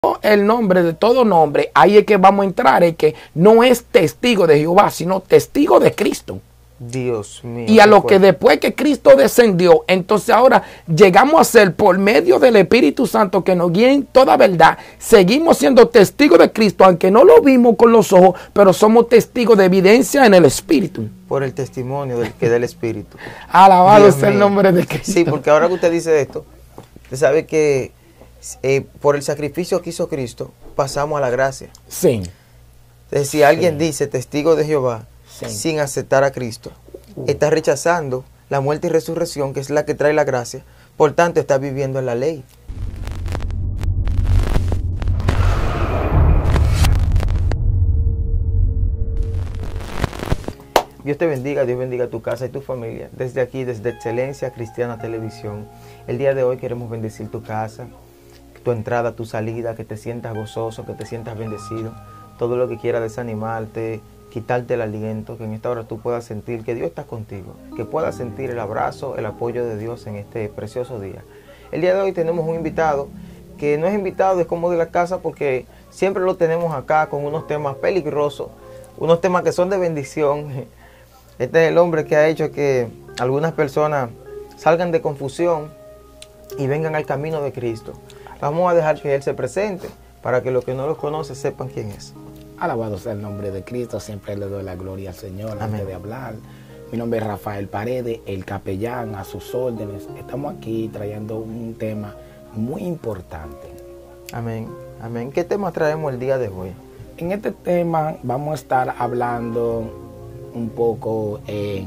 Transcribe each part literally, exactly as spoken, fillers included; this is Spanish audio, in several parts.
el nombre de todo nombre, ahí es que vamos a entrar, es que no es testigo de Jehová, sino testigo de Cristo. Dios mío. Y a lo que después que Cristo descendió, entonces ahora llegamos a ser por medio del Espíritu Santo que nos guía en toda verdad. Seguimos siendo testigos de Cristo, aunque no lo vimos con los ojos, pero somos testigos de evidencia en el Espíritu. Por el testimonio del que da el Espíritu. Alabado sea el nombre de Cristo. Sí, porque ahora que usted dice esto, usted sabe que eh, por el sacrificio que hizo Cristo, pasamos a la gracia. Sí. Entonces, si alguien Sí. dice testigo de Jehová, sí, sin aceptar a Cristo, uh. está rechazando la muerte y resurrección, que es la que trae la gracia. Por tanto, está viviendo en la ley. Dios te bendiga, Dios bendiga tu casa y tu familia. Desde aquí, desde Excelencia Cristiana Televisión, el día de hoy queremos bendecir tu casa, tu entrada, tu salida, que te sientas gozoso, que te sientas bendecido. Todo lo que quiera desanimarte, quitarte el aliento, que en esta hora tú puedas sentir que Dios está contigo, que puedas sentir el abrazo, el apoyo de Dios en este precioso día. El día de hoy tenemos un invitado, que no es invitado, es como de la casa, porque siempre lo tenemos acá con unos temas peligrosos, unos temas que son de bendición. Este es el hombre que ha hecho que algunas personas salgan de confusión y vengan al camino de Cristo. Vamos a dejar que Él se presente para que los que no lo conocen sepan quién es. Alabado sea el nombre de Cristo, siempre le doy la gloria al Señor. Amén. Antes de hablar. Mi nombre es Rafael Paredes, el capellán, a sus órdenes. Estamos aquí trayendo un tema muy importante. Amén, amén. ¿Qué tema traemos el día de hoy? En este tema vamos a estar hablando un poco, eh,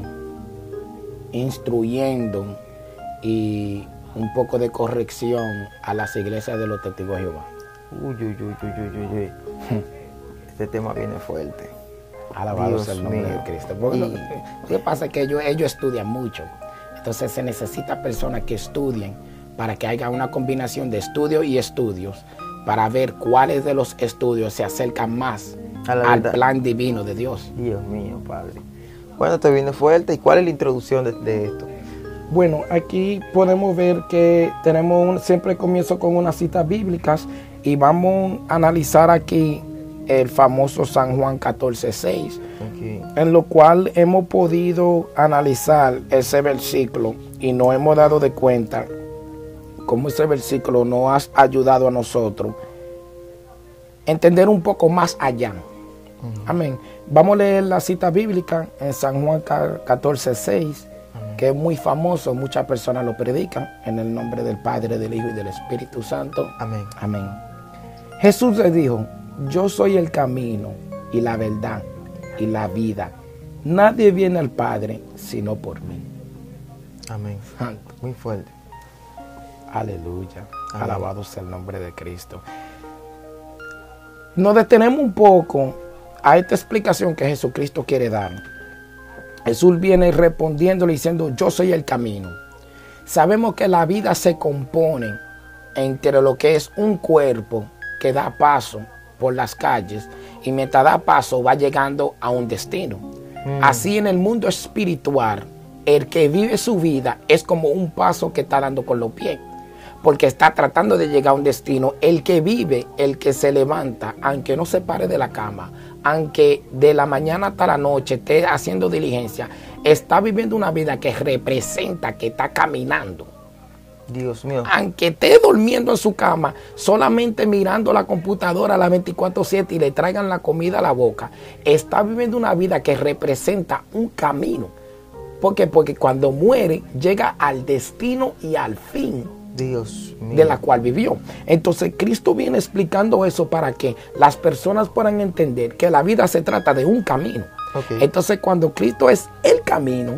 instruyendo y un poco de corrección a las iglesias de los testigos de Jehová. Uy, uy, uy, uy, uy, uy. Este tema viene fuerte. Alabado sea el nombre mío. de Cristo. Porque y... lo, que, lo que pasa es que ellos, ellos estudian mucho. Entonces se necesita personas que estudien para que haya una combinación de estudio y estudios para ver cuáles de los estudios se acercan más al plan divino de Dios. Dios mío, Padre. Bueno, te viene fuerte. ¿Y cuál es la introducción de, de esto? Bueno, aquí podemos ver que tenemos un, siempre comienzo con unas citas bíblicas y vamos a analizar aquí el famoso San Juan catorce seis, okay, en lo cual hemos podido analizar ese versículo y nos hemos dado de cuenta cómo ese versículo nos ha ayudado a nosotros a entender un poco más allá. Uh-huh. Amén. Vamos a leer la cita bíblica en San Juan catorce seis, uh-huh, que es muy famoso, muchas personas lo predican, en el nombre del Padre, del Hijo y del Espíritu Santo. Amén. Amén. Jesús le dijo: yo soy el camino y la verdad y la vida. Nadie viene al Padre sino por mí. Amén. Muy fuerte. Aleluya. Amén. Alabado sea el nombre de Cristo. Nos detenemos un poco a esta explicación que Jesucristo quiere dar. Jesús viene respondiéndole diciendo: yo soy el camino. Sabemos que la vida se compone entre lo que es un cuerpo que da paso por las calles y mientras da paso va llegando a un destino. Mm. Así en el mundo espiritual, el que vive su vida es como un paso que está dando con los pies, porque está tratando de llegar a un destino. El que vive, el que se levanta, aunque no se pare de la cama, aunque de la mañana hasta la noche esté haciendo diligencia, está viviendo una vida que representa que está caminando. Dios mío. Aunque esté durmiendo en su cama, solamente mirando la computadora a las veinticuatro siete y le traigan la comida a la boca, está viviendo una vida que representa un camino. ¿Por qué? Porque cuando muere, llega al destino y al fin, Dios mío, de la cual vivió. Entonces Cristo viene explicando eso para que las personas puedan entender que la vida se trata de un camino. Okay. Entonces cuando Cristo es el camino,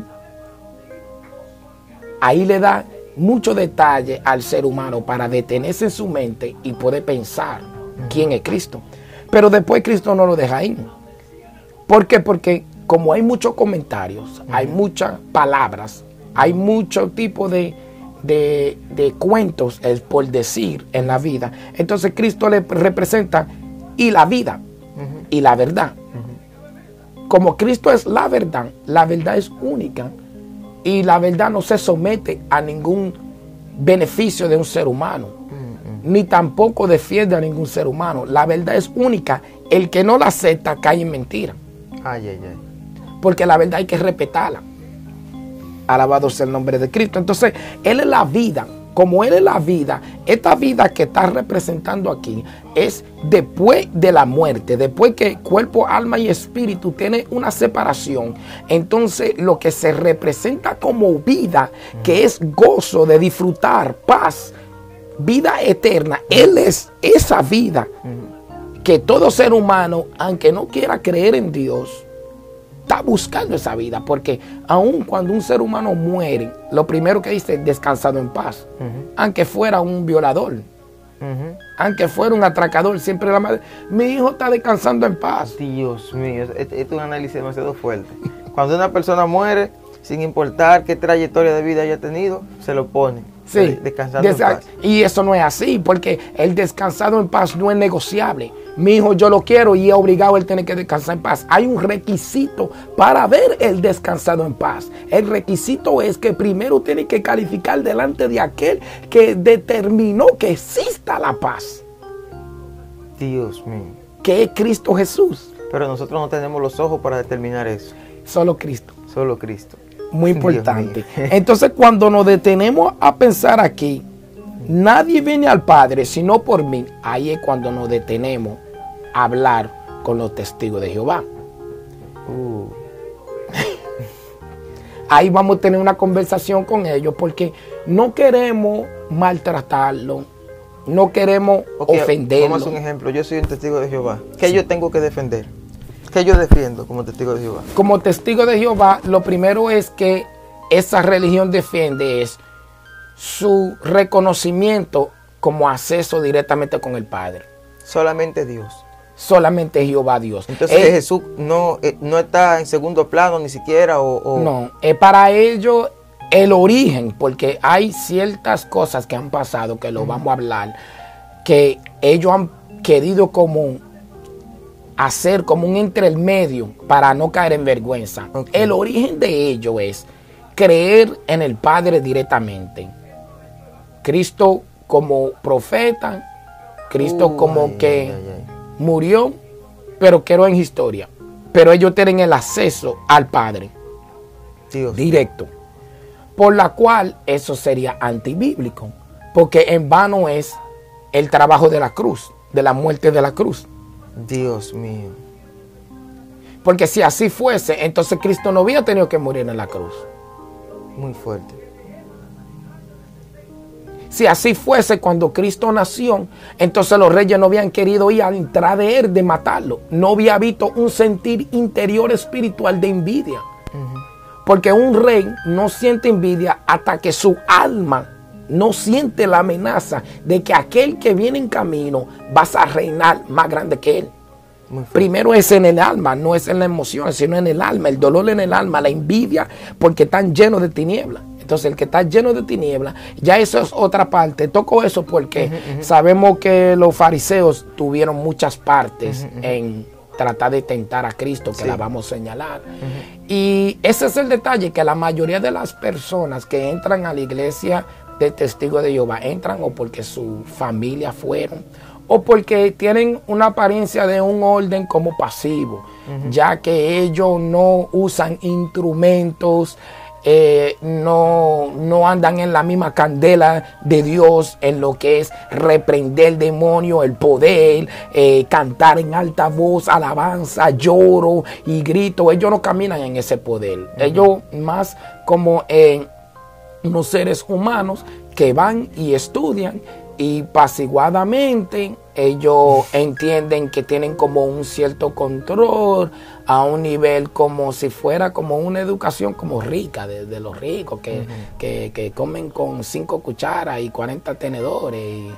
ahí le da mucho detalle al ser humano para detenerse en su mente y poder pensar uh-huh. quién es Cristo. Pero después Cristo no lo deja ahí. ¿Por qué? Porque como hay muchos comentarios, uh-huh. hay muchas palabras, hay mucho tipo de, de, de cuentos, es por decir, en la vida. Entonces Cristo le representa y la vida uh-huh. y la verdad. Uh-huh. Como Cristo es la verdad, la verdad es única. Y la verdad no se somete a ningún beneficio de un ser humano. Mm-hmm. ni tampoco defiende a ningún ser humano. La verdad es única. El que no la acepta cae en mentira. Ay, ay, ay. Porque la verdad hay que respetarla. Alabado sea el nombre de Cristo. Entonces, Él es la vida. Como Él es la vida, esta vida que está representando aquí es después de la muerte, después que cuerpo, alma y espíritu tiene una separación. Entonces, lo que se representa como vida, que es gozo de disfrutar, paz, vida eterna, Él es esa vida que todo ser humano, aunque no quiera creer en Dios, está buscando esa vida, porque aun cuando un ser humano muere, lo primero que dice es descansado en paz. Uh-huh. Aunque fuera un violador, uh-huh. aunque fuera un atracador, siempre la madre, mi hijo está descansando en paz. Dios mío, esto es un análisis demasiado fuerte. Cuando una persona muere, sin importar qué trayectoria de vida haya tenido, se lo pone. Sí, descansando en paz. Y eso no es así, porque el descansado en paz no es negociable. Mi hijo yo lo quiero y es obligado él tiene que descansar en paz. Hay un requisito para ver el descansado en paz. El requisito es que primero tiene que calificar delante de aquel que determinó que exista la paz. Dios mío. Que es Cristo Jesús. Pero nosotros no tenemos los ojos para determinar eso. Solo Cristo. Solo Cristo. Muy importante. Entonces, cuando nos detenemos a pensar aquí, nadie viene al Padre sino por mí. Ahí es cuando nos detenemos a hablar con los testigos de Jehová. Uh. Ahí vamos a tener una conversación con ellos porque no queremos maltratarlo, no queremos okay, ofenderlo. Vamos a hacer un ejemplo. Yo soy un testigo de Jehová. ¿Qué sí. yo tengo que defender? ¿Qué yo defiendo como testigo de Jehová? Como testigo de Jehová, lo primero es que esa religión defiende es su reconocimiento como acceso directamente con el Padre. Solamente Dios. Solamente Jehová Dios. Entonces es, Jesús no, no está en segundo plano ni siquiera. O, o... No, es para ello el origen, porque hay ciertas cosas que han pasado, que lo uh-huh. vamos a hablar, que ellos han querido como hacer como un intermedio para no caer en vergüenza. Okay. El origen de ello es creer en el Padre directamente. Cristo como profeta, Cristo uh, como ay, que ay, ay, ay. murió, pero quedó en historia. Pero ellos tienen el acceso al Padre Dios. directo. Por la cual eso sería antibíblico. Porque en vano es el trabajo de la cruz, de la muerte de la cruz. Dios mío. Porque si así fuese, entonces Cristo no había tenido que morir en la cruz. Muy fuerte. Si así fuese cuando Cristo nació, entonces los reyes no habían querido ir a entrar de él, de matarlo. No había visto un sentir interior espiritual de envidia. Uh-huh. Porque un rey no siente envidia hasta que su alma no siente la amenaza de que aquel que viene en camino vas a reinar más grande que él. Primero es en el alma, no es en las emociones, sino en el alma, el dolor en el alma, la envidia, porque están llenos de tinieblas. Entonces el que está lleno de tinieblas, ya eso es otra parte. Toco eso porque uh-huh, uh-huh. sabemos que los fariseos tuvieron muchas partes uh-huh, uh-huh. en tratar de tentar a Cristo, que sí. la vamos a señalar. Uh-huh. Y ese es el detalle, que la mayoría de las personas que entran a la iglesia de Testigos de Jehová entran o porque su familia fueron o porque tienen una apariencia de un orden como pasivo, uh-huh. ya que ellos no usan instrumentos, eh, no, no andan en la misma candela de Dios en lo que es reprender el demonio, el poder, eh, cantar en alta voz, alabanza, lloro y grito. Ellos no caminan en ese poder. Uh-huh. Ellos más como en eh, unos seres humanos que van y estudian y apaciguadamente ellos entienden que tienen como un cierto control a un nivel como si fuera como una educación como rica de, de los ricos que, uh-huh. que, que comen con cinco cucharas y cuarenta tenedores y,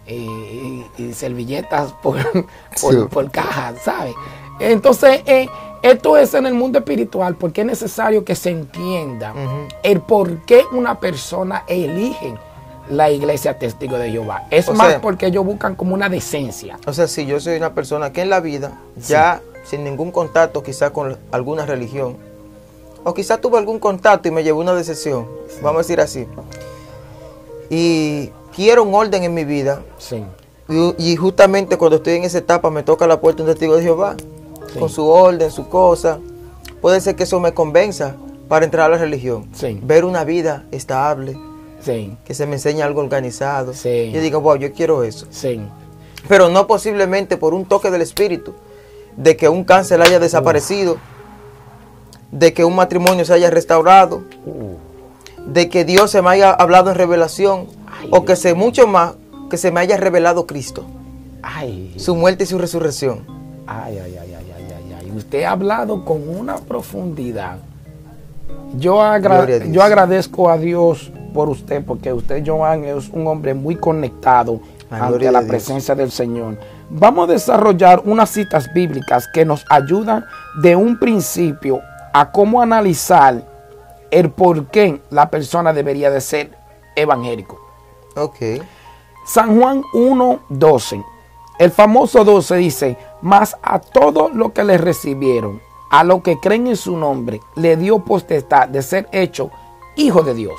y, y, y servilletas por, por, sí. por caja, ¿sabes? Entonces eh, esto es en el mundo espiritual porque es necesario que se entienda uh-huh. el por qué una persona elige la iglesia Testigo de Jehová. Es o más sea, porque ellos buscan como una decencia. O sea, si yo soy una persona que en la vida, sí. ya sin ningún contacto quizá con alguna religión, o quizá tuve algún contacto y me llevó una decepción, sí. vamos a decir así, y quiero un orden en mi vida. Sí. Y, y justamente cuando estoy en esa etapa me toca la puerta un testigo de Jehová, sí, con su orden, su cosa. Puede ser que eso me convenza para entrar a la religión. Sí. Ver una vida estable, sí, que se me enseñe algo organizado. Sí. Y digo, wow, yo quiero eso. Sí. Pero no posiblemente por un toque del espíritu, de que un cáncer haya desaparecido, uh. de que un matrimonio se haya restaurado, uh. de que Dios se me haya hablado en revelación, ay, o que se mucho más, que se me haya revelado Cristo, ay, su muerte y su resurrección. Ay, ay, ay, ay, ay, ay, ay. Usted ha hablado con una profundidad. Yo, agra yo agradezco a Dios por usted, porque usted, Joan, es un hombre muy conectado la ante la presencia del Señor. Vamos a desarrollar unas citas bíblicas que nos ayudan de un principio a cómo analizar el por qué la persona debería de ser evangélico. Ok. San Juan uno, doce. El famoso doce dice, mas a todos los que le recibieron, a los que creen en su nombre, le dio potestad de ser hecho hijo de Dios.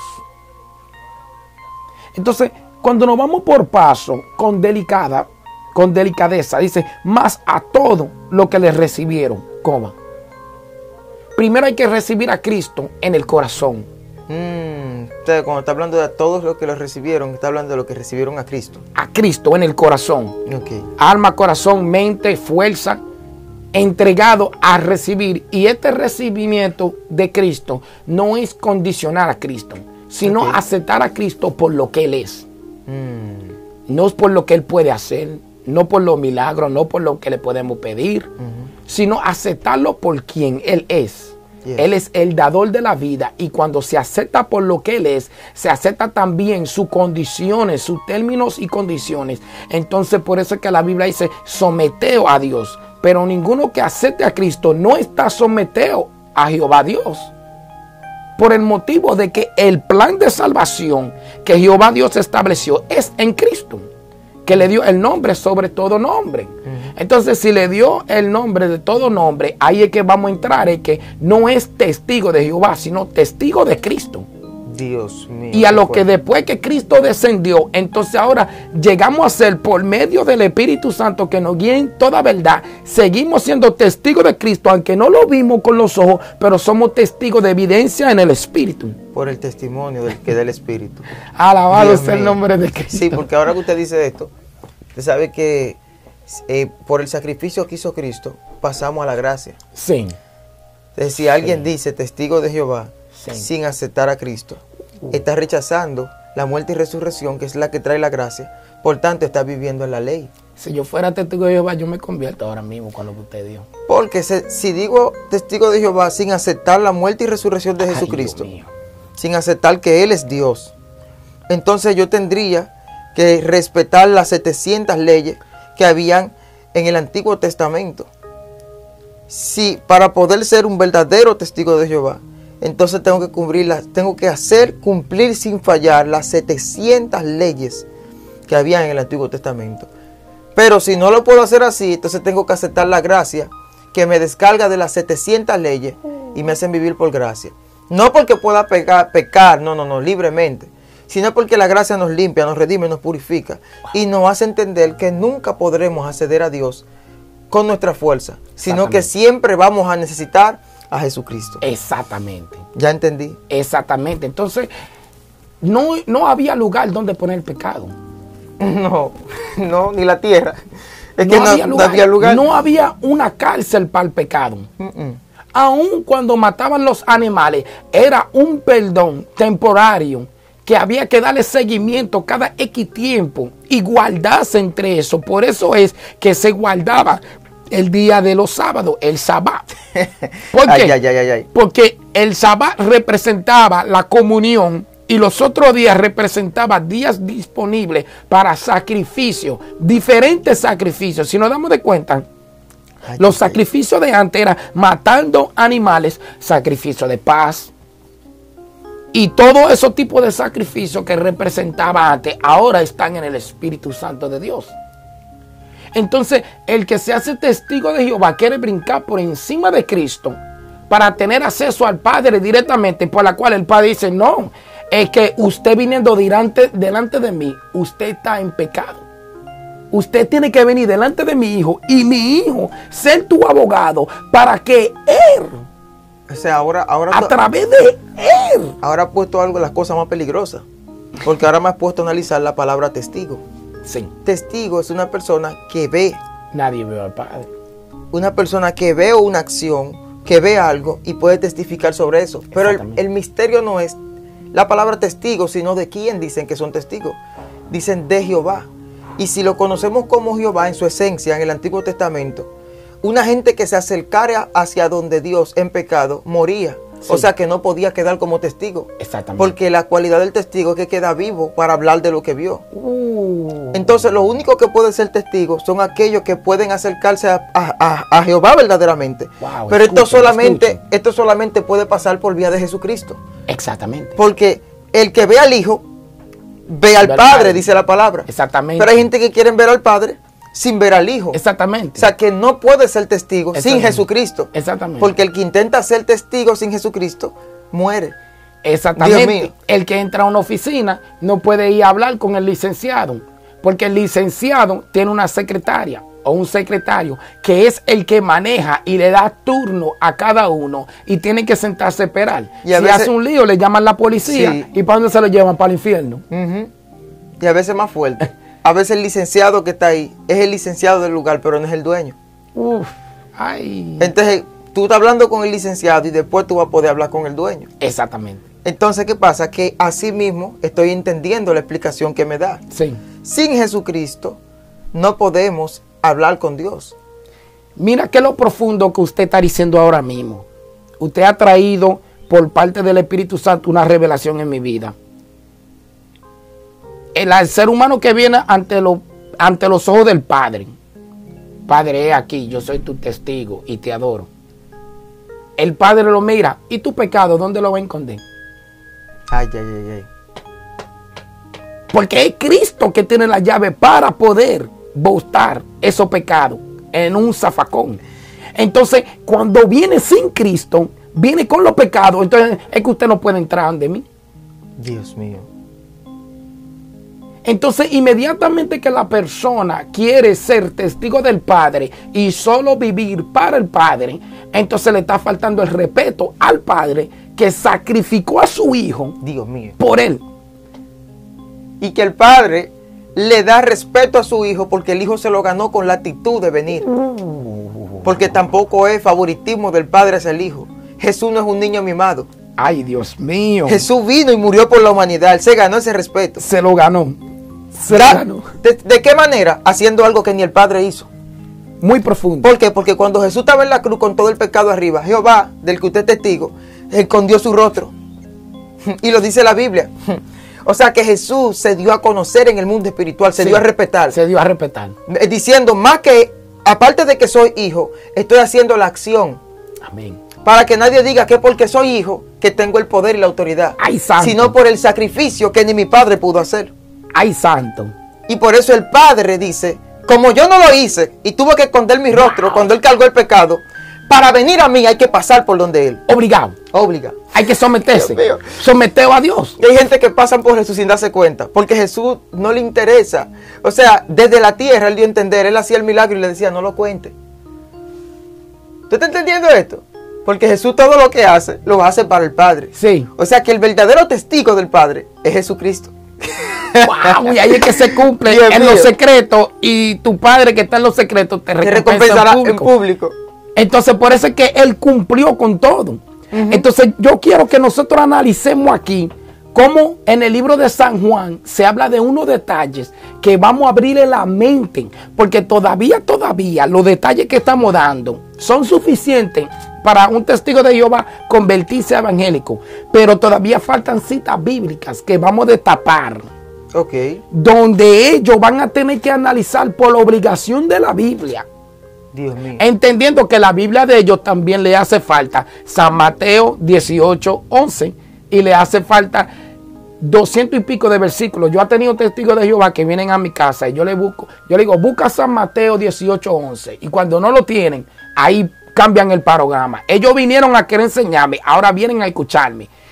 Entonces, cuando nos vamos por paso, con delicada, con delicadeza, dice, más a todos los que le recibieron, coma. Primero hay que recibir a Cristo en el corazón. Mm, o sea, cuando está hablando de a todos los que lo recibieron, está hablando de los que recibieron a Cristo. A Cristo en el corazón. Okay. Alma, corazón, mente, fuerza, entregado a recibir. Y este recibimiento de Cristo no es condicionar a Cristo, sino okay. aceptar a Cristo por lo que Él es. Mm. No es por lo que Él puede hacer, no por los milagros, no por lo que le podemos pedir, uh-huh. sino aceptarlo por quien Él es. Yes. Él es el dador de la vida, y cuando se acepta por lo que Él es, se acepta también sus condiciones, sus términos y condiciones. Entonces por eso es que la Biblia dice, someteo a Dios. Pero ninguno que acepte a Cristo no está sometido a Jehová Dios. Por el motivo de que el plan de salvación que Jehová Dios estableció es en Cristo, que le dio el nombre sobre todo nombre. Uh-huh. Entonces, si le dio el nombre de todo nombre, ahí es que vamos a entrar, es que no es testigo de Jehová, sino testigo de Cristo. Dios mío. Y a lo que después que Cristo descendió, entonces ahora llegamos a ser, por medio del Espíritu Santo que nos guía en toda verdad, seguimos siendo testigos de Cristo, aunque no lo vimos con los ojos, pero somos testigos de evidencia en el Espíritu. Por el testimonio del que da el Espíritu. Alabado sea el nombre de Cristo. Sí, porque ahora que usted dice esto, usted sabe que eh, por el sacrificio que hizo Cristo, pasamos a la gracia. Sí. Entonces, si alguien sí. dice testigo de Jehová, sí. sin aceptar a Cristo, uh. está rechazando la muerte y resurrección, que es la que trae la gracia. Por tanto, está viviendo en la ley. Si yo fuera testigo de Jehová, yo me convierto ahora mismo con lo que usted dijo. Porque se, si digo testigo de Jehová sin aceptar la muerte y resurrección de Ay, Jesucristo, sin aceptar que Él es Dios, entonces yo tendría que respetar las setecientas leyes que habían en el Antiguo Testamento. Si para poder ser un verdadero testigo de Jehová, entonces tengo que cumplirlas, tengo que hacer cumplir sin fallar las setecientas leyes que había en el Antiguo Testamento. Pero si no lo puedo hacer así, entonces tengo que aceptar la gracia que me descarga de las setecientas leyes y me hacen vivir por gracia. No porque pueda pecar, pecar, no, no, no, libremente, sino porque la gracia nos limpia, nos redime, nos purifica y nos hace entender que nunca podremos acceder a Dios con nuestra fuerza, sino que siempre vamos a necesitar a Jesucristo. Exactamente. ¿Ya entendí? Exactamente. Entonces, no, no había lugar donde poner el pecado. No, no, ni la tierra. Es no que había no, lugar, no había lugar. No había una cárcel para el pecado. Uh -uh. Aun cuando mataban los animales, era un perdón temporario que había que darle seguimiento cada X tiempo y guardarse entre eso. Por eso es que se guardaba el día de los sábados, el sabbat. ¿Por qué? Ay, ay, ay, ay. Porque el sabbat representaba la comunión y los otros días representaban días disponibles para sacrificios, diferentes sacrificios. Si nos damos de cuenta, ay, los sacrificios de antes eran matando animales, sacrificio de paz, y todo esos tipos de sacrificios que representaba antes, ahora están en el Espíritu Santo de Dios. Entonces, el que se hace testigo de Jehová quiere brincar por encima de Cristo para tener acceso al Padre directamente, por la cual el Padre dice, no, es que usted viniendo delante, delante de mí, usted está en pecado. Usted tiene que venir delante de mi hijo y mi hijo ser tu abogado para que él, O sea, ahora, ahora, a través de él, ahora has puesto algo de las cosas más peligrosas. Porque ahora me has puesto a analizar la palabra testigo. sí, Testigo es una persona que ve, nadie ve al Padre. una persona que ve una acción, que ve algo y puede testificar sobre eso. Pero el, Exactamente. el misterio no es la palabra testigo, sino de quién dicen que son testigos. Dicen de Jehová. Y si lo conocemos como Jehová en su esencia, en el Antiguo Testamento, una gente que se acercara hacia donde Dios en pecado moría. Sí. O sea que no podía quedar como testigo. Exactamente. Porque la cualidad del testigo es que queda vivo para hablar de lo que vio. Uh, Entonces, lo único que puede ser testigo son aquellos que pueden acercarse a, a- a- a Jehová verdaderamente. Wow, Pero esto escuchen, solamente, escuchen. esto solamente puede pasar por vía de Jesucristo. exactamente. Porque el que ve al Hijo, ve al Ve al Padre, Padre. dice la palabra. Exactamente. Pero hay gente que quiere ver al Padre sin ver al Hijo. Exactamente. O sea, que no puede ser testigo sin Exactamente. Jesucristo. Exactamente. Porque el que intenta ser testigo sin Jesucristo, muere. Exactamente. Dios mío. El que entra a una oficina no puede ir a hablar con el licenciado, porque el licenciado tiene una secretaria o un secretario que es el que maneja y le da turno a cada uno y tiene que sentarse a esperar. Y a si veces- hace un lío, le llaman la policía. Sí. ¿Y para dónde se lo llevan? Para el infierno. Ujú. Y a veces más fuerte. A veces el licenciado que está ahí es el licenciado del lugar, pero no es el dueño. Uf, ay. Entonces, tú estás hablando con el licenciado y después tú vas a poder hablar con el dueño. Exactamente. Entonces, ¿qué pasa? Que así mismo estoy entendiendo la explicación que me da. Sí. Sin Jesucristo no podemos hablar con Dios. Mira qué lo profundo que usted está diciendo ahora mismo. Usted ha traído por parte del Espíritu Santo una revelación en mi vida. El, el ser humano que viene ante, lo, ante los ojos del Padre. Padre, he aquí, yo soy tu testigo y te adoro. El Padre lo mira. ¿Y tu pecado dónde lo va a esconder? Ay, ay, ay, ay. Porque es Cristo que tiene la llave para poder botar esos pecados en un zafacón. Entonces, cuando viene sin Cristo, viene con los pecados, entonces es que usted no puede entrar de mí. Dios mío. Entonces, inmediatamente que la persona quiere ser testigo del Padre y solo vivir para el Padre, entonces le está faltando el respeto al Padre que sacrificó a su Hijo Dios mío. por él. Y que el Padre le da respeto a su Hijo porque el Hijo se lo ganó con la actitud de venir. Porque tampoco es favoritismo del Padre hacia el Hijo. Jesús no es un niño mimado. Ay, Dios mío. Jesús vino y murió por la humanidad. Él se ganó ese respeto. Se lo ganó. Se lo ¿Será- ganó. ¿De, de qué manera? Haciendo algo que ni el Padre hizo. Muy profundo. ¿Por qué? Porque cuando Jesús estaba en la cruz con todo el pecado arriba, Jehová, del que usted es testigo, escondió su rostro. Y lo dice la Biblia. O sea que Jesús se dio a conocer en el mundo espiritual, se Sí, dio a respetar. Se dio a respetar. Eh, Diciendo, más que, aparte de que soy hijo, estoy haciendo la acción. Amén. Para que nadie diga que porque soy hijo, que tengo el poder y la autoridad. Ay, santo. Sino por el sacrificio que ni mi padre pudo hacer. Ay, santo. Y por eso el Padre dice, como yo no lo hice y tuve que esconder mi rostro Wow. cuando Él cargó el pecado, para venir a mí hay que pasar por donde Él. Obligado. Obliga. Hay que someterse. Dios mío. Someteo a Dios. Y hay gente que pasan por Jesús sin darse cuenta, porque Jesús no le interesa. O sea, desde la tierra Él dio a entender, Él hacía el milagro y le decía, no lo cuente. ¿Tú estás entendiendo esto? Porque Jesús todo lo que hace, lo hace para el Padre. Sí. O sea que el verdadero testigo del Padre es Jesucristo. Wow, y ahí es que se cumple Dios en mío. los secretos y tu Padre que está en los secretos te Que recompensa recompensará en en público. público. Entonces por eso es que Él cumplió con todo. Entonces yo quiero que nosotros analicemos aquí cómo en el libro de San Juan se habla de unos detalles que vamos a abrirle la mente, porque todavía, todavía los detalles que estamos dando son suficientes para un testigo de Jehová convertirse a evangélico, pero todavía faltan citas bíblicas que vamos a destapar, Ok. donde ellos van a tener que analizar por la obligación de la Biblia, Dios mío. entendiendo que la Biblia de ellos también le hace falta San Mateo dieciocho, once, y le hace falta doscientos y pico de versículos. Yo he tenido testigos de Jehová que vienen a mi casa y yo le busco, yo le digo, busca San Mateo dieciocho, once, y cuando no lo tienen, ahí cambian el programa. Ellos vinieron a querer enseñarme, ahora vienen a escucharme.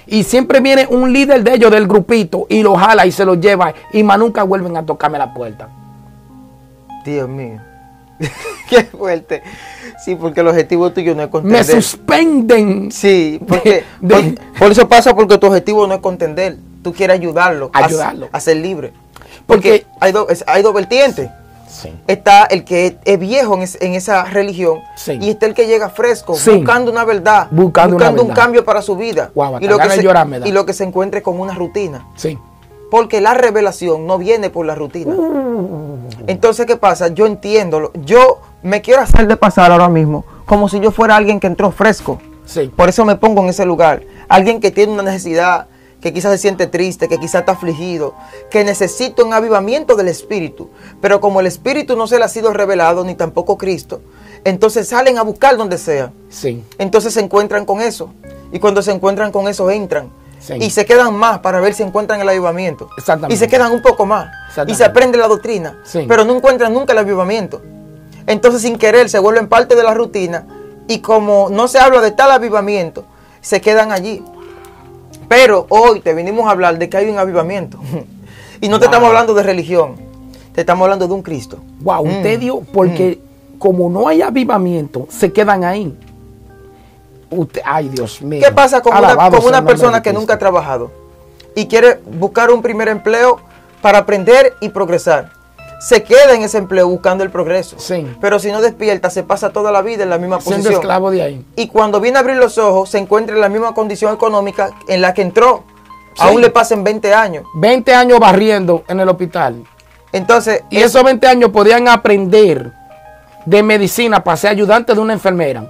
Y siempre viene un líder de ellos, del grupito, y lo jala y se lo lleva. Y más nunca vuelven a tocarme la puerta. Dios mío. Qué fuerte. Sí, porque el objetivo tuyo no es contender. Me suspenden. Sí, porque de, de, por, por eso pasa, porque tu objetivo no es contender. Tú quieres ayudarlo. Ayudarlo. A, a ser libre. Porque, porque hay, do, es, hay dos vertientes. Sí. Está el que es viejo en, es, en esa religión, sí. y está el que llega fresco, sí. buscando una verdad, buscando, buscando una un verdad. cambio para su vida. Wow, y, lo que se, y lo que se encuentre con una rutina. Sí. Porque la revelación no viene por la rutina. Uh. Entonces, ¿qué pasa? Yo entiendo, yo me quiero hacer de pasar ahora mismo como si yo fuera alguien que entró fresco. Sí. Por eso me pongo en ese lugar. Alguien que tiene una necesidad, que quizás se siente triste, que quizás está afligido, que necesita un avivamiento del Espíritu. Pero como el Espíritu no se le ha sido revelado, ni tampoco Cristo, entonces salen a buscar donde sea. Sí. Entonces se encuentran con eso. Y cuando se encuentran con eso, entran. Sí. Y se quedan más para ver si encuentran el avivamiento. Exactamente. Y se quedan un poco más. Y se aprende la doctrina. Sí. Pero no encuentran nunca el avivamiento. Entonces, sin querer, se vuelven parte de la rutina. Y como no se habla de tal avivamiento, se quedan allí. Pero hoy te vinimos a hablar de que hay un avivamiento. Y no te wow. estamos hablando de religión. Te estamos hablando de un Cristo. Wow, mm. usted dio, porque mm. como no hay avivamiento, se quedan ahí. Usted, ay, Dios mío. ¿Qué pasa con una, con una persona que nunca ha trabajado y quiere buscar un primer empleo para aprender y progresar? Se queda en ese empleo buscando el progreso. Sí. Pero si no despierta, se pasa toda la vida en la misma siendo posición. esclavo de ahí. Y cuando viene a abrir los ojos, se encuentra en la misma condición económica en la que entró. Sí. Aún le pasen veinte años. veinte años barriendo en el hospital. Entonces, y esos veinte años podían aprender de medicina para ser ayudante de una enfermera.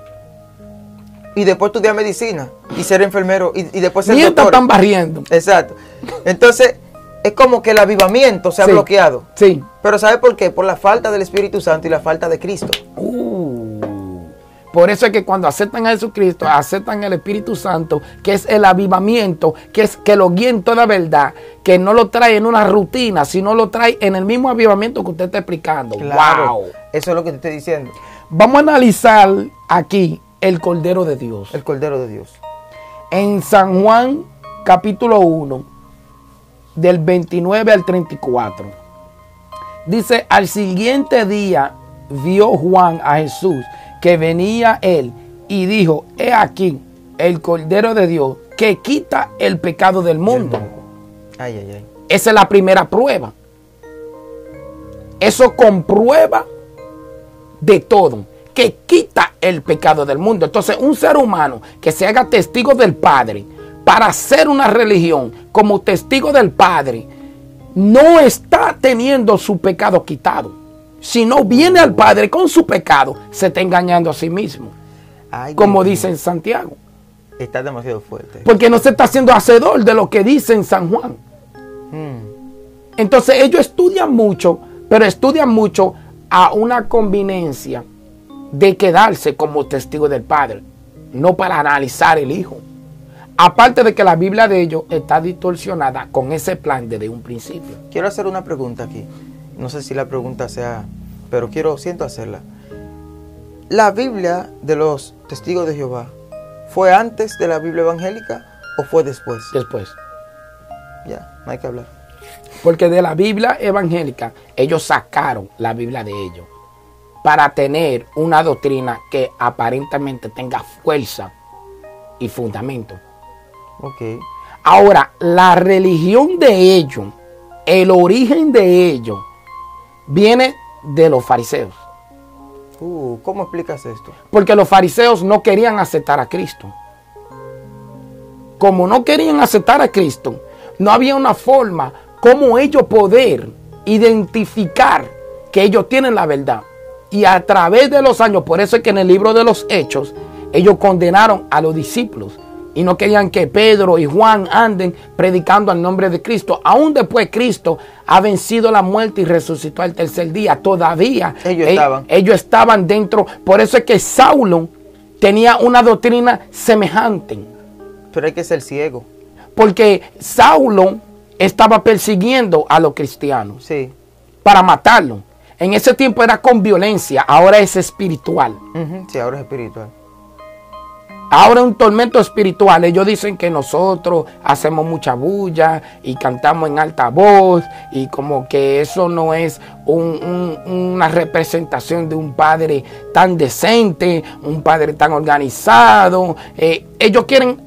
Y después estudiar medicina y ser enfermero y, y después ser Mientras doctor. Están barriendo. Exacto. Entonces, es como que el avivamiento se ha sí, bloqueado. Sí. Pero ¿sabe por qué? Por la falta del Espíritu Santo y la falta de Cristo. Uh, por eso es que cuando aceptan a Jesucristo, aceptan el Espíritu Santo, que es el avivamiento, que es que lo guía en toda verdad, que no lo trae en una rutina, sino lo trae en el mismo avivamiento que usted está explicando. Claro, wow. Eso es lo que te estoy diciendo. Vamos a analizar aquí el Cordero de Dios. El Cordero de Dios. En San Juan, capítulo uno, del veintinueve al treinta y cuatro. Dice, al siguiente día vio Juan a Jesús, que venía él, y dijo, he aquí, el Cordero de Dios, que quita el pecado del mundo. Ay, ay, ay. Esa es la primera prueba. Eso comprueba de todo, que quita el pecado del mundo. Entonces, un ser humano que se haga testigo del Padre para hacer una religión como testigo del Padre, no está teniendo su pecado quitado. Si no viene al Padre con su pecado, se está engañando a sí mismo. Ay, como dice en Santiago. Está demasiado fuerte. Porque no se está haciendo hacedor de lo que dice en San Juan. Hmm. Entonces, ellos estudian mucho, pero estudian mucho a una conveniencia de quedarse como testigo del Padre, no para analizar el Hijo. Aparte de que la Biblia de ellos está distorsionada con ese plan desde un principio. Quiero hacer una pregunta aquí. No sé si la pregunta sea, pero quiero, siento hacerla. ¿La Biblia de los testigos de Jehová fue antes de la Biblia evangélica o fue después? Después. Ya, no hay que hablar. Porque de la Biblia evangélica, ellos sacaron la Biblia de ellos para tener una doctrina que aparentemente tenga fuerza y fundamento. Ok. Ahora, la religión de ellos, el origen de ellos, viene de los fariseos. Uh, ¿cómo explicas esto? Porque los fariseos no querían aceptar a Cristo. Como no querían aceptar a Cristo, no había una forma como ellos poder identificar que ellos tienen la verdad. Y a través de los años, por eso es que en el libro de los Hechos, ellos condenaron a los discípulos. Y no querían que Pedro y Juan anden predicando al nombre de Cristo. Aún después Cristo ha vencido la muerte y resucitó al tercer día. Todavía ellos estaban. ellos estaban dentro. Por eso es que Saulo tenía una doctrina semejante. Pero hay que ser ciego. Porque Saulo estaba persiguiendo a los cristianos. Sí. Para matarlos. En ese tiempo era con violencia. Ahora es espiritual. Uh-huh. Sí, ahora es espiritual. Ahora un tormento espiritual. Ellos dicen que nosotros hacemos mucha bulla y cantamos en alta voz y como que eso no es un, un, una representación de un padre tan decente, un padre tan organizado. Eh, ellos quieren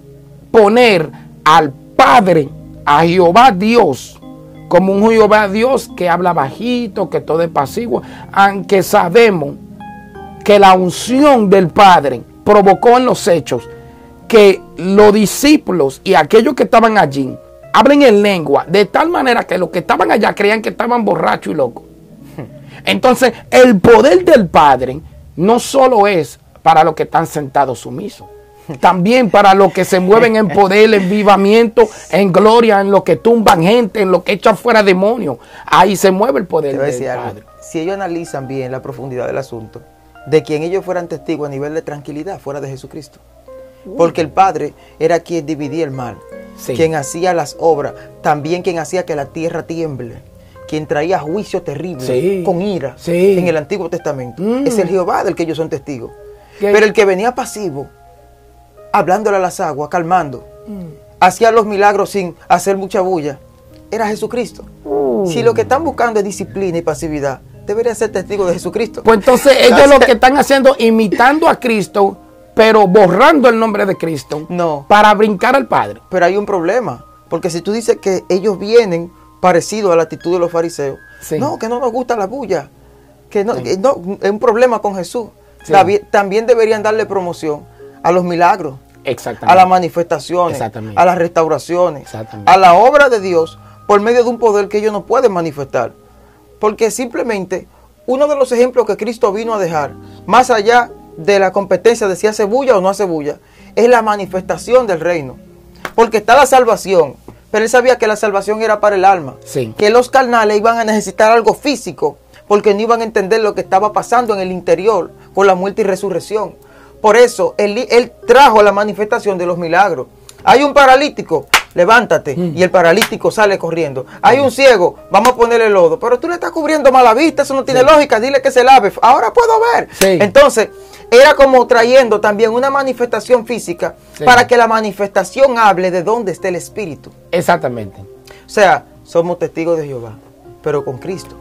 poner al Padre, a Jehová Dios, como un Jehová Dios que habla bajito, que todo es pasivo, aunque sabemos que la unción del Padre provocó en los hechos que los discípulos y aquellos que estaban allí hablen en lengua, de tal manera que los que estaban allá creían que estaban borrachos y locos. Entonces, el poder del Padre no solo es para los que están sentados sumisos, también para los que se mueven en poder, en vivamiento, en gloria, en los que tumban gente, en los que echan fuera demonios. Ahí se mueve el poder del Padre. Algo. Si ellos analizan bien la profundidad del asunto, de quien ellos fueran testigos a nivel de tranquilidad fuera de Jesucristo. Porque el Padre era quien dividía el mal, sí, quien hacía las obras, también quien hacía que la tierra tiemble, quien traía juicio terrible, sí, con ira, sí, en el Antiguo Testamento. Mm. Es el Jehová del que ellos son testigos. ¿Qué? Pero el que venía pasivo, hablándole a las aguas, calmando, mm, hacía los milagros sin hacer mucha bulla, era Jesucristo. Uh. Si lo que están buscando es disciplina y pasividad, debería ser testigo de Jesucristo. Pues entonces ellos lo que están haciendo, imitando a Cristo, pero borrando el nombre de Cristo, no, para brincar al Padre. Pero hay un problema, porque si tú dices que ellos vienen parecidos a la actitud de los fariseos, sí, no, que no nos gusta la bulla, que no, sí, que no, es un problema con Jesús. Sí. También, también deberían darle promoción a los milagros, a las manifestaciones, a las restauraciones, a la obra de Dios por medio de un poder que ellos no pueden manifestar. Porque simplemente uno de los ejemplos que Cristo vino a dejar, más allá de la competencia de si hace bulla o no hace bulla, es la manifestación del reino. Porque está la salvación, pero él sabía que la salvación era para el alma. Sí. Que los carnales iban a necesitar algo físico, porque no iban a entender lo que estaba pasando en el interior con la muerte y resurrección. Por eso él, él trajo la manifestación de los milagros. Hay un paralítico, levántate, mm, y el paralítico sale corriendo. Hay un ciego, vamos a ponerle lodo, pero tú le estás cubriendo mala vista, eso no tiene, sí, lógica, dile que se lave, ahora puedo ver. Sí. Entonces, era como trayendo también una manifestación física, sí, para que la manifestación hable de dónde está el Espíritu. Exactamente. O sea, somos testigos de Jehová, pero con Cristo.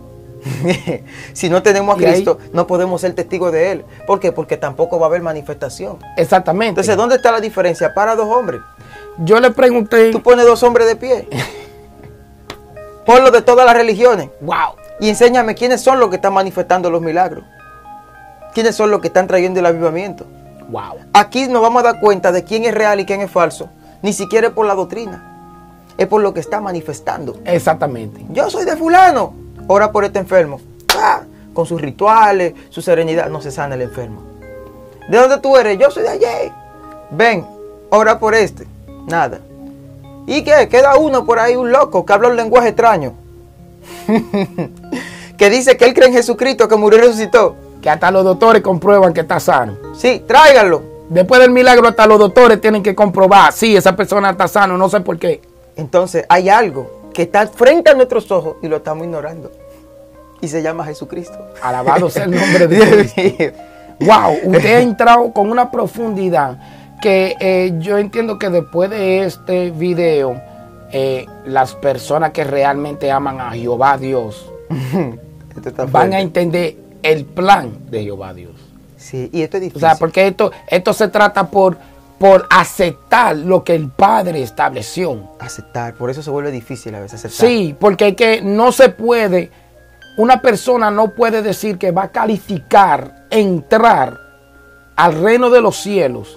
Si no tenemos a Cristo, ahí no podemos ser testigos de Él. ¿Por qué? Porque tampoco va a haber manifestación. Exactamente. Entonces, ¿dónde está la diferencia? Para dos hombres. Yo le pregunté. Tú pones dos hombres de pie. Ponlo de todas las religiones. Wow. Y enséñame quiénes son los que están manifestando los milagros. ¿Quiénes son los que están trayendo el avivamiento? Wow. Aquí nos vamos a dar cuenta de quién es real y quién es falso. Ni siquiera es por la doctrina. Es por lo que está manifestando. Exactamente. Yo soy de fulano. Ora por este enfermo. ¡Ah! Con sus rituales, su serenidad, no se sana el enfermo. ¿De dónde tú eres? Yo soy de allí. Ven, ora por este. Nada. ¿Y qué? Queda uno por ahí, un loco, que habla un lenguaje extraño. Que dice que él cree en Jesucristo, que murió y resucitó. Que hasta los doctores comprueban que está sano. Sí, tráiganlo. Después del milagro, hasta los doctores tienen que comprobar. Sí, esa persona está sano, no sé por qué. Entonces, hay algo que está frente a nuestros ojos y lo estamos ignorando. Y se llama Jesucristo. Alabado sea el nombre de Dios. Wow, usted ha entrado con una profundidad que eh, yo entiendo que después de este video, eh, las personas que realmente aman a Jehová Dios van a entender el plan de Jehová Dios. Sí, y esto es difícil. O sea, porque esto, esto se trata por, por aceptar lo que el Padre estableció. Aceptar, por eso se vuelve difícil a veces aceptar. Sí, porque es que no se puede, una persona no puede decir que va a calificar, entrar al reino de los cielos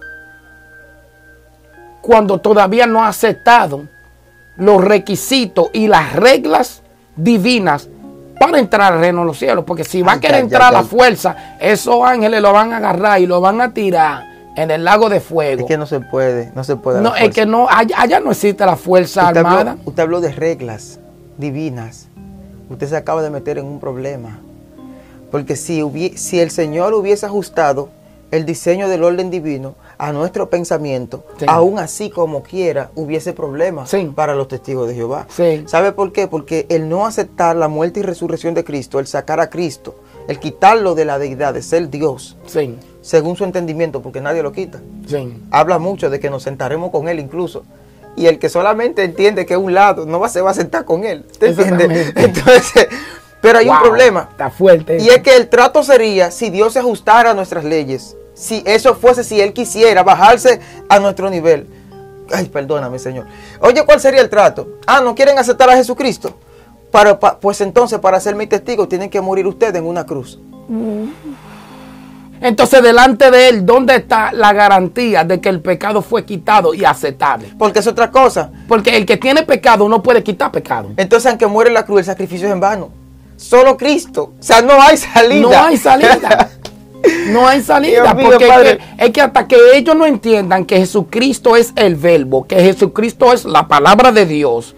cuando todavía no ha aceptado los requisitos y las reglas divinas para entrar al reino de los cielos. Porque si va a querer entrar a la fuerza, esos ángeles lo van a agarrar y lo van a tirar en el lago de fuego. Es que no se puede, no se puede. No, es que no, allá, allá no existe la fuerza usted armada. Habló, usted habló de reglas divinas. Usted se acaba de meter en un problema. Porque si, hubiese, si el Señor hubiese ajustado el diseño del orden divino a nuestro pensamiento, sí, aún así como quiera hubiese problemas, sí, para los testigos de Jehová. Sí. ¿Sabe por qué? Porque el no aceptar la muerte y resurrección de Cristo, el sacar a Cristo, el quitarlo de la deidad, de ser Dios, sí, según su entendimiento, porque nadie lo quita. Sí. Habla mucho de que nos sentaremos con Él incluso. Y el que solamente entiende que es un lado, no va, se va a sentar con Él. ¿Te entiendes? Entonces, pero hay wow, un problema. Está fuerte. Y es que el trato sería si Dios se ajustara a nuestras leyes. Si eso fuese, si Él quisiera bajarse a nuestro nivel. Ay, perdóname, Señor. Oye, ¿cuál sería el trato? Ah, ¿no quieren aceptar a Jesucristo? Para, pa, pues entonces, para ser mi testigo, tienen que morir ustedes en una cruz. Entonces, delante de Él, ¿dónde está la garantía de que el pecado fue quitado y aceptable? Porque es otra cosa. Porque el que tiene pecado no puede quitar pecado. Entonces, aunque muere en la cruz, el sacrificio es en vano. Solo Cristo. O sea, no hay salida. No hay salida. No hay salida, mío, porque es que, es que hasta que ellos no entiendan que Jesucristo es el verbo, que Jesucristo es la palabra de Dios.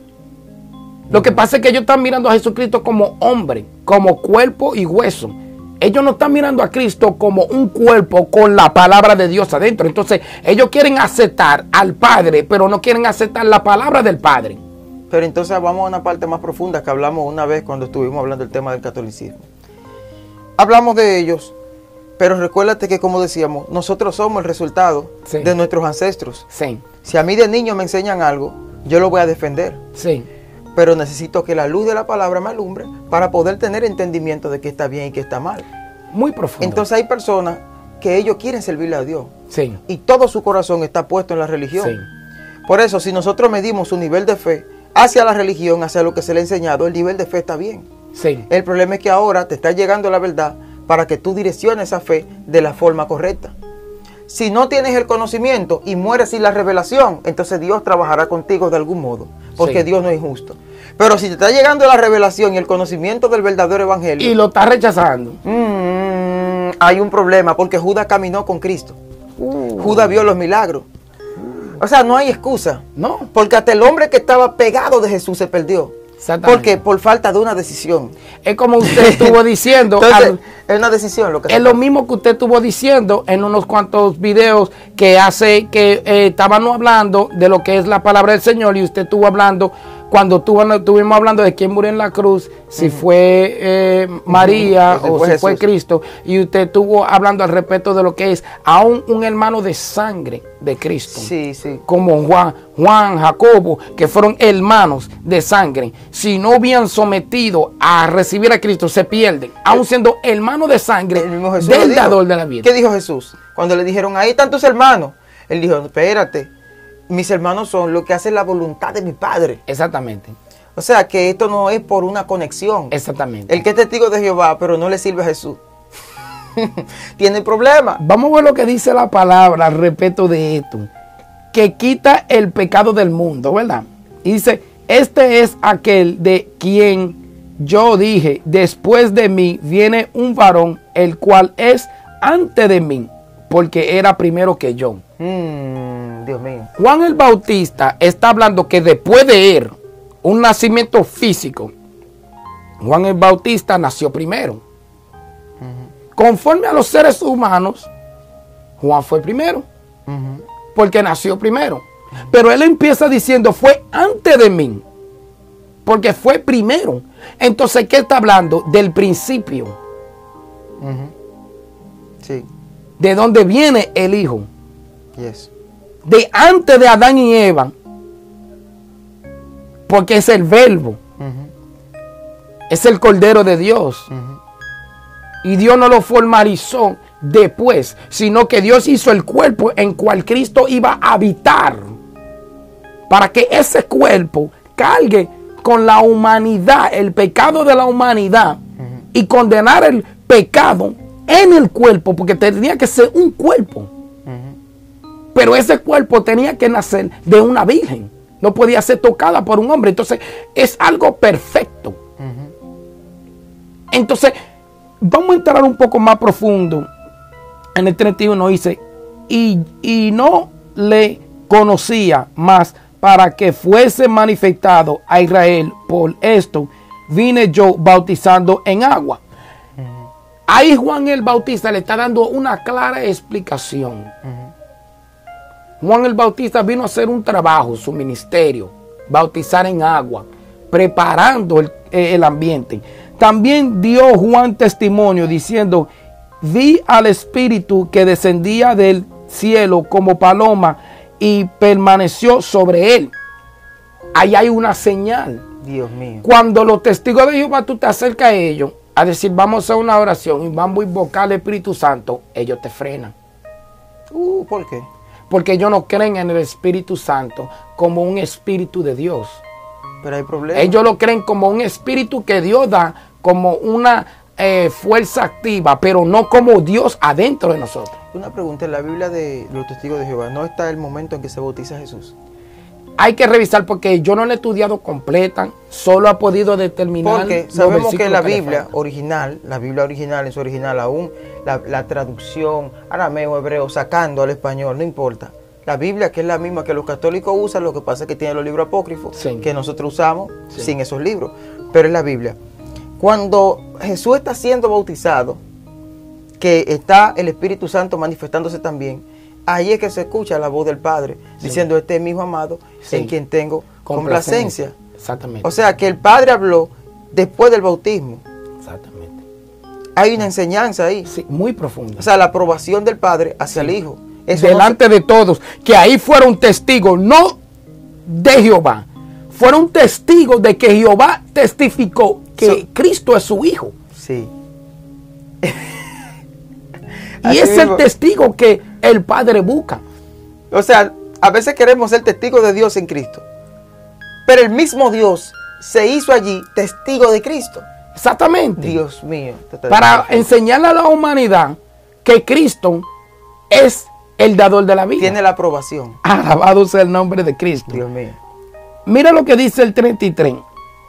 Lo que pasa es que ellos están mirando a Jesucristo como hombre, como cuerpo y hueso. Ellos no están mirando a Cristo como un cuerpo con la palabra de Dios adentro. Entonces ellos quieren aceptar al Padre, pero no quieren aceptar la palabra del Padre. Pero entonces vamos a una parte más profunda que hablamos una vez cuando estuvimos hablando del tema del catolicismo. Hablamos de ellos. Pero recuérdate que, como decíamos, nosotros somos el resultado sí. de nuestros ancestros. Sí. Si a mí de niño me enseñan algo, yo lo voy a defender. Sí. Pero necesito que la luz de la palabra me alumbre para poder tener entendimiento de qué está bien y qué está mal. Muy profundo. Entonces hay personas que ellos quieren servirle a Dios. Sí. Y todo su corazón está puesto en la religión. Sí. Por eso, si nosotros medimos su nivel de fe hacia la religión, hacia lo que se le ha enseñado, el nivel de fe está bien. Sí. El problema es que ahora te está llegando la verdad para que tú direcciones esa fe de la forma correcta. Si no tienes el conocimiento y mueres sin la revelación, entonces Dios trabajará contigo de algún modo, porque sí. Dios no es injusto. Pero si te está llegando la revelación y el conocimiento del verdadero evangelio y lo estás rechazando, mmm, hay un problema, porque Judas caminó con Cristo. Uh. Judas vio los milagros. Uh. O sea, no hay excusa. No. Porque hasta el hombre que estaba pegado de Jesús se perdió. Porque por falta de una decisión. Es como usted estuvo diciendo. Entonces, al, es una decisión lo que es lo mismo que usted estuvo diciendo en unos cuantos videos que hace que eh, estábamos hablando de lo que es la palabra del Señor, y usted estuvo hablando cuando tuvo, estuvimos hablando de quién murió en la cruz, si uh-huh. fue eh, María uh-huh. o si fue, si fue Cristo, y usted estuvo hablando al respecto de lo que es aún un hermano de sangre de Cristo, sí, sí. como Juan, Juan, Jacobo, que fueron hermanos de sangre, si no habían sometido a recibir a Cristo, se pierden, aún siendo hermano de sangre del dador de la vida. ¿Qué dijo Jesús? Cuando le dijeron, ahí están tus hermanos, él dijo, espérate, mis hermanos son los que hacen la voluntad de mi Padre. Exactamente. O sea, que esto no es por una conexión. Exactamente. El que es testigo de Jehová, pero no le sirve a Jesús, tiene problema. Vamos a ver lo que dice la palabra al respecto de esto. Que quita el pecado del mundo, ¿verdad? Y dice, este es aquel de quien yo dije, después de mí viene un varón, el cual es antes de mí, porque era primero que yo. Mm, Dios mío. Juan el Bautista está hablando que después de él, un nacimiento físico, Juan el Bautista nació primero. Uh-huh. Conforme a los seres humanos, Juan fue primero. Uh-huh. Porque nació primero. Uh-huh. Pero él empieza diciendo, fue antes de mí. Porque fue primero. Entonces, ¿qué está hablando? Del principio. Uh-huh. Sí. De dónde viene el Hijo. Yes. De antes de Adán y Eva. Porque es el verbo. Uh-huh. Es el Cordero de Dios. Uh-huh. Y Dios no lo formalizó después, sino que Dios hizo el cuerpo en cual Cristo iba a habitar. Para que ese cuerpo cargue con la humanidad, el pecado de la humanidad, uh-huh. y condenar el pecado en el cuerpo, porque tenía que ser un cuerpo. Uh-huh. Pero ese cuerpo tenía que nacer de una virgen. No podía ser tocada por un hombre. Entonces, es algo perfecto. Uh-huh. Entonces, vamos a entrar un poco más profundo. En el treinta y uno dice, y, y no le conocía más para que fuese manifestado a Israel. Por esto vine yo bautizando en agua. Uh-huh. Ahí Juan el Bautista le está dando una clara explicación. Uh-huh. Juan el Bautista vino a hacer un trabajo, su ministerio, bautizar en agua, preparando el, el ambiente. También dio Juan testimonio diciendo, vi al Espíritu que descendía del cielo como paloma y permaneció sobre él. Ahí hay una señal. Dios mío. Cuando los testigos de Jehová, tú te acercas a ellos a decir, vamos a hacer una oración y vamos a invocar al Espíritu Santo, ellos te frenan. Uh, ¿por qué? Porque ellos no creen en el Espíritu Santo como un espíritu de Dios. Pero hay problemas. Ellos lo creen como un espíritu que Dios da, como una eh, fuerza activa, pero no como Dios adentro de nosotros. Una pregunta, en la Biblia de los testigos de Jehová, ¿no está el momento en que se bautiza Jesús? Hay que revisar porque yo no la he estudiado completa, solo ha podido determinar. Porque sabemos que la Biblia original, la Biblia original en su original, aún la, la traducción arameo, hebreo, sacando al español, no importa. La Biblia, que es la misma que los católicos usan, lo que pasa es que tiene los libros apócrifos, sí, que nosotros usamos sí, sin esos libros, pero es la Biblia. Cuando Jesús está siendo bautizado, que está el Espíritu Santo manifestándose también, ahí es que se escucha la voz del Padre, sí, diciendo, este es mi hijo amado, sí, en quien tengo complacencia. complacencia. Exactamente. O sea, que el Padre habló después del bautismo. Exactamente. Hay una enseñanza ahí. Sí, muy profunda. O sea, la aprobación del Padre hacia sí, el Hijo. Eso delante no se... de todos, que ahí fueron testigos, no de Jehová, fueron testigos de que Jehová testificó que so, Cristo es su Hijo. Sí. Y es mismo. El testigo que el Padre busca. O sea, a veces queremos ser testigos de Dios en Cristo, pero el mismo Dios se hizo allí testigo de Cristo. Exactamente. Dios mío. Para enseñarle a la humanidad que Cristo es el dador de la vida. Tiene la aprobación. Alabado sea el nombre de Cristo. Dios mío. Mira lo que dice el treinta y tres.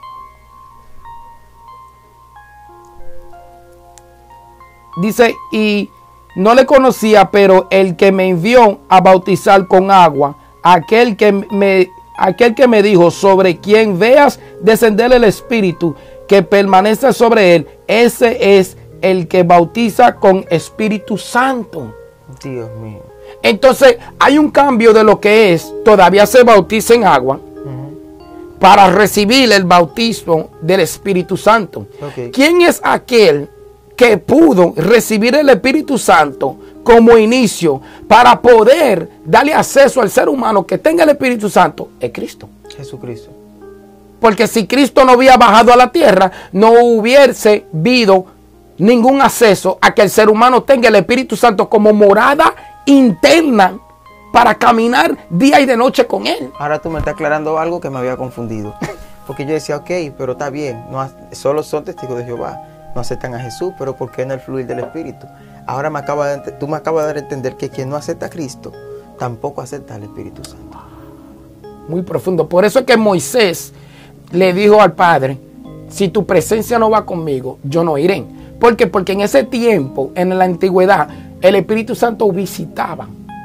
Dice, y no le conocía, pero el que me envió a bautizar con agua, aquel que me, aquel que me dijo, sobre quien veas descender el Espíritu, que permanece sobre él, ese es el que bautiza con Espíritu Santo. Dios mío. Entonces hay un cambio de lo que es, todavía se bautiza en agua, uh-huh, para recibir el bautismo del Espíritu Santo. Okay. ¿Quién es aquel que pudo recibir el Espíritu Santo como inicio para poder darle acceso al ser humano que tenga el Espíritu Santo? Es Cristo. Jesucristo. Porque si Cristo no hubiera bajado a la tierra, no hubiese habido ningún acceso a que el ser humano tenga el Espíritu Santo como morada interna para caminar día y de noche con él. Ahora tú me estás aclarando algo que me había confundido. Porque yo decía, ok, pero está bien, no, solo son testigos de Jehová, no aceptan a Jesús, pero ¿por qué no el fluir del Espíritu? Ahora me acaba de, tú me acabas de dar a entender que quien no acepta a Cristo, tampoco acepta al Espíritu Santo. Muy profundo. Por eso es que Moisés le dijo al Padre, si tu presencia no va conmigo, yo no iré. ¿Por qué? Porque en ese tiempo, en la antigüedad, el Espíritu Santo visitaba,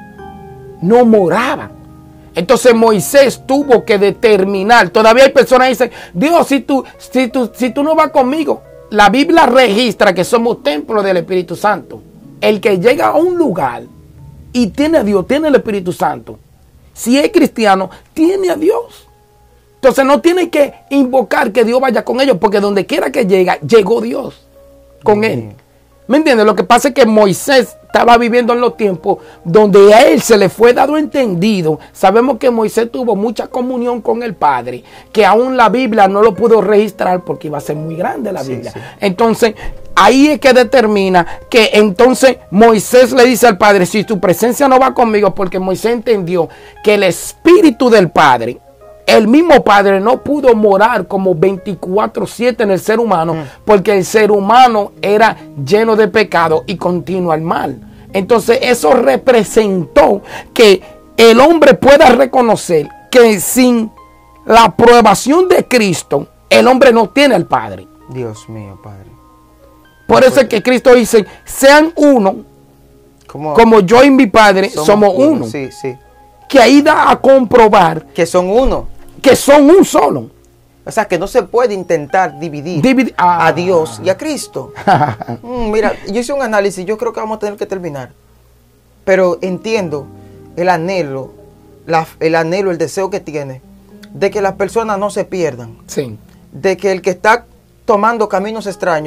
no moraba. Entonces Moisés tuvo que determinar. Todavía hay personas que dicen, Dios, si tú, si tú, si tú no vas conmigo. La Biblia registra que somos templo del Espíritu Santo. El que llega a un lugar y tiene a Dios, tiene el Espíritu Santo. Si es cristiano, tiene a Dios. Entonces no tiene que invocar que Dios vaya con ellos, porque donde quiera que llega, llegó Dios con él. ¿Me entiendes? Lo que pasa es que Moisés estaba viviendo en los tiempos donde a él se le fue dado entendido. Sabemos que Moisés tuvo mucha comunión con el Padre, que aún la Biblia no lo pudo registrar porque iba a ser muy grande la Biblia. Sí, sí. Entonces, ahí es que determina que entonces Moisés le dice al Padre, si tu presencia no va conmigo, porque Moisés entendió que el Espíritu del Padre, el mismo Padre no pudo morar como veinticuatro siete en el ser humano, mm. porque el ser humano era lleno de pecado y continuo al mal. Entonces eso representó que el hombre pueda reconocer que sin la aprobación de Cristo, el hombre no tiene al Padre. Dios mío, Padre. Por eso es que Cristo dice, sean uno, como, como yo y mi Padre somos, somos uno. uno. Sí, sí. Que ahí da a comprobar que son uno. Que son un solo. O sea, que no se puede intentar dividir Divid ah. a Dios y a Cristo. mm, mira, yo hice un análisis, yo creo que vamos a tener que terminar. Pero entiendo el anhelo, la, el anhelo, el deseo que tiene de que las personas no se pierdan. Sí. De que el que está tomando caminos extraños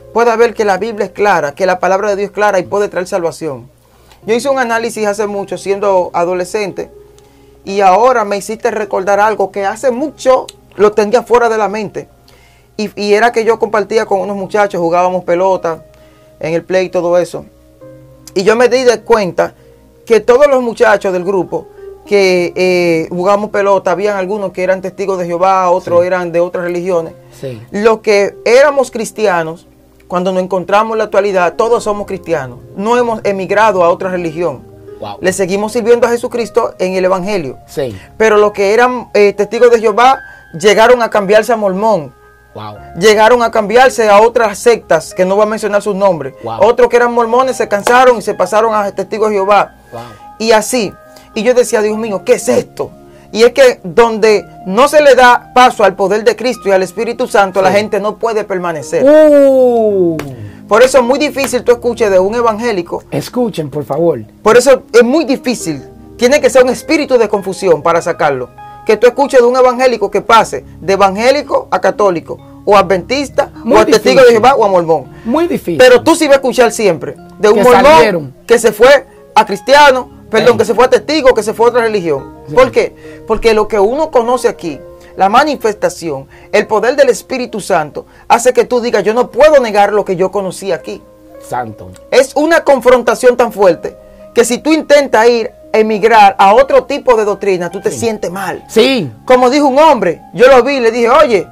pueda ver que la Biblia es clara, que la palabra de Dios es clara y puede traer salvación. Yo hice un análisis hace mucho siendo adolescente y ahora me hiciste recordar algo que hace mucho lo tenía fuera de la mente. Y, y era que yo compartía con unos muchachos, jugábamos pelota en el play y todo eso. Y yo me di de cuenta que todos los muchachos del grupo que eh, jugábamos pelota, habían algunos que eran testigos de Jehová, otros sí. eran de otras religiones. Sí. Los que éramos cristianos, cuando nos encontramos en la actualidad, todos somos cristianos. No hemos emigrado a otra religión. Wow. Le seguimos sirviendo a Jesucristo en el Evangelio. Sí. Pero los que eran eh, testigos de Jehová llegaron a cambiarse a mormón. Wow. Llegaron a cambiarse a otras sectas, que no voy a mencionar sus nombres. Wow. Otros que eran mormones se cansaron y se pasaron a testigos de Jehová. Wow. Y así. Y yo decía, Dios mío, ¿qué es esto? Y es que donde no se le da paso al poder de Cristo y al Espíritu Santo, sí. la gente no puede permanecer. Uh. Por eso es muy difícil tú escuches de un evangélico. Escuchen, por favor. Por eso es muy difícil. Tiene que ser un espíritu de confusión para sacarlo. Que tú escuches de un evangélico que pase de evangélico a católico, o adventista, muy o a difícil. Testigo de Jehová, o a mormón. Muy difícil. Pero tú sí vas a escuchar siempre de un que mormón salieron. Que se fue a cristiano, perdón, Ey. que se fue a testigo, que se fue a otra religión. Sí. ¿Por qué? Porque lo que uno conoce aquí, la manifestación, el poder del Espíritu Santo, hace que tú digas, yo no puedo negar lo que yo conocí aquí. Santo. Es una confrontación tan fuerte que si tú intentas ir emigrar a otro tipo de doctrina, tú te sí. sientes mal. Sí. Como dijo un hombre, yo lo vi, le dije, oye,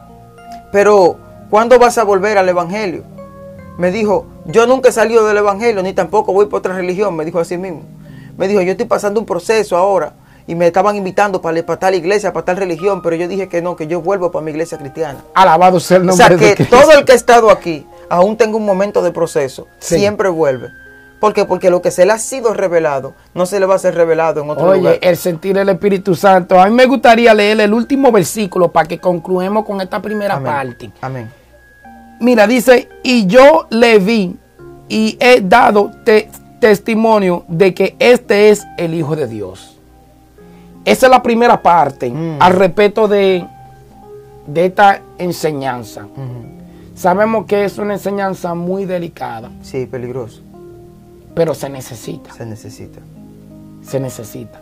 pero ¿cuándo vas a volver al Evangelio? Me dijo, yo nunca he salido del Evangelio, ni tampoco voy por otra religión, me dijo así mismo. Me dijo, yo estoy pasando un proceso ahora, y me estaban invitando para, para tal iglesia, para tal religión, pero yo dije que no, que yo vuelvo para mi iglesia cristiana. Alabado sea el nombre de Cristo. O sea, que todo el que ha estado aquí, aún tenga un momento de proceso, sí. siempre vuelve. ¿Por qué? Porque lo que se le ha sido revelado, no se le va a ser revelado en otro Oye, lugar. Oye, el sentir el Espíritu Santo. A mí me gustaría leer el último versículo para que concluamos con esta primera Amén. parte. Amén. Mira, dice, y yo le vi y he dado te testimonio de que este es el Hijo de Dios. Esa es la primera parte, mm. al respecto de, de esta enseñanza. Mm. Sabemos que es una enseñanza muy delicada. Sí, peligroso. Pero se necesita. Se necesita. Se necesita.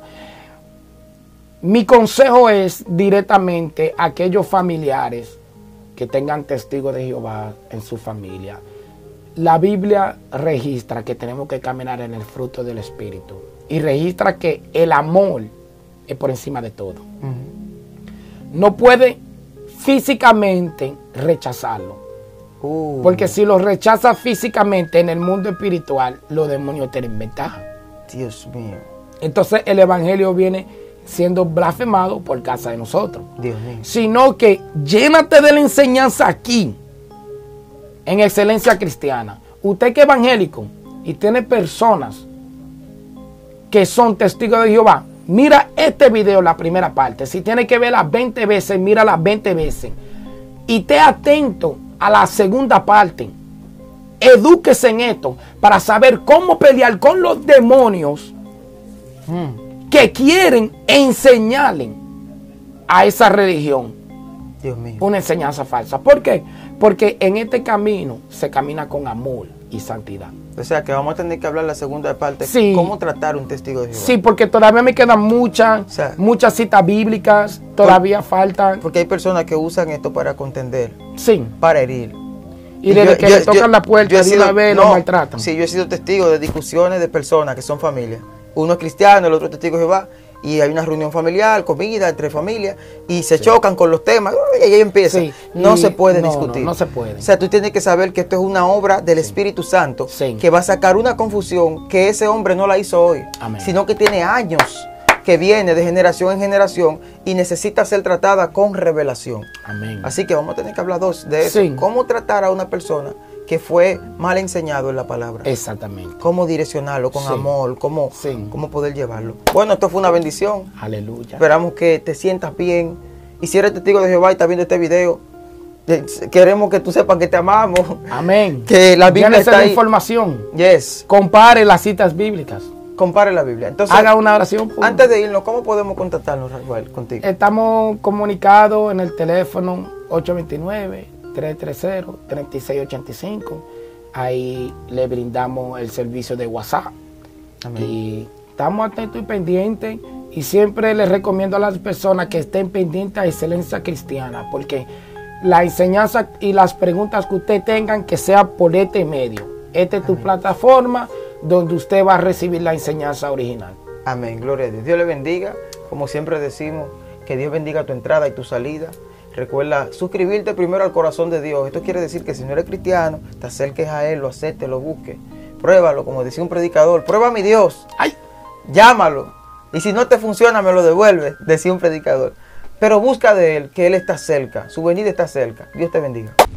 Mi consejo es directamente a aquellos familiares que tengan testigos de Jehová en su familia. La Biblia registra que tenemos que caminar en el fruto del Espíritu. Y registra que el amor es por encima de todo. Uh-huh. No puede físicamente rechazarlo. Uh. Porque si lo rechaza físicamente en el mundo espiritual, los demonios tienen ventaja. Dios mío. Entonces el evangelio viene siendo blasfemado por causa de nosotros. Dios mío. Sino que llénate de la enseñanza aquí, en Excelencia Cristiana. Usted que es evangélico y tiene personas que son testigos de Jehová, mira este video, la primera parte. Si tiene que verla veinte veces, mírala veinte veces. Y esté atento a la segunda parte. Edúquese en esto para saber cómo pelear con los demonios mm. que quieren enseñarle a esa religión. Dios mío. Una enseñanza falsa. ¿Por qué? Porque en este camino se camina con amor y santidad. O sea que vamos a tener que hablar la segunda parte. Sí. ¿Cómo tratar un testigo de Jehová? Sí, porque todavía me quedan muchas, o sea, muchas citas bíblicas. Todavía por, faltan. Porque hay personas que usan esto para contender. Sí. Para herir. Y, y desde yo, que yo, le tocan yo, la puerta de una vez no, lo maltratan. Sí, yo he sido testigo de discusiones de personas que son familias. Uno es cristiano, el otro es testigo de Jehová. Y hay una reunión familiar, comida entre familias, y se sí. chocan con los temas, y ahí empieza. Sí. No y se puede no, discutir. No, no se puede. O sea, tú tienes que saber que esto es una obra del sí. Espíritu Santo, sí. que va a sacar una confusión que ese hombre no la hizo hoy, Amén. Sino que tiene años que viene de generación en generación y necesita ser tratada con revelación. Amén. Así que vamos a tener que hablar dos de eso. Sí. Cómo tratar a una persona que fue mal enseñado en la palabra. Exactamente. Cómo direccionarlo con sí. amor, cómo, sí. cómo poder llevarlo. Bueno, esto fue una bendición. Aleluya. Esperamos que te sientas bien. Y si eres testigo de Jehová y estás viendo este video, queremos que tú sepas que te amamos. Amén. Que la Biblia está la ahí. información. Yes. Compare las citas bíblicas. Compare la Biblia. Entonces, haga una oración. Por... Antes de irnos, ¿cómo podemos contactarnos, Rafael, contigo? Estamos comunicados en el teléfono ocho dos nueve, tres tres cero, tres seis ocho cinco. Ahí le brindamos el servicio de WhatsApp. Amén. Y estamos atentos y pendientes. Y siempre les recomiendo a las personas que estén pendientes a Excelencia Cristiana, porque la enseñanza y las preguntas que usted tengan, que sea por este medio. Esta es tu Amén. Plataforma donde usted va a recibir la enseñanza original. Amén, gloria a Dios. Dios le bendiga. Como siempre decimos, que Dios bendiga tu entrada y tu salida. Recuerda suscribirte primero al corazón de Dios. Esto quiere decir que si no eres cristiano, te acerques a Él, lo aceptes, lo busques. Pruébalo, como decía un predicador. Prueba a mi Dios. ¡Ay! Llámalo. Y si no te funciona, me lo devuelve, decía un predicador. Pero busca de Él, que Él está cerca. Su venida está cerca. Dios te bendiga.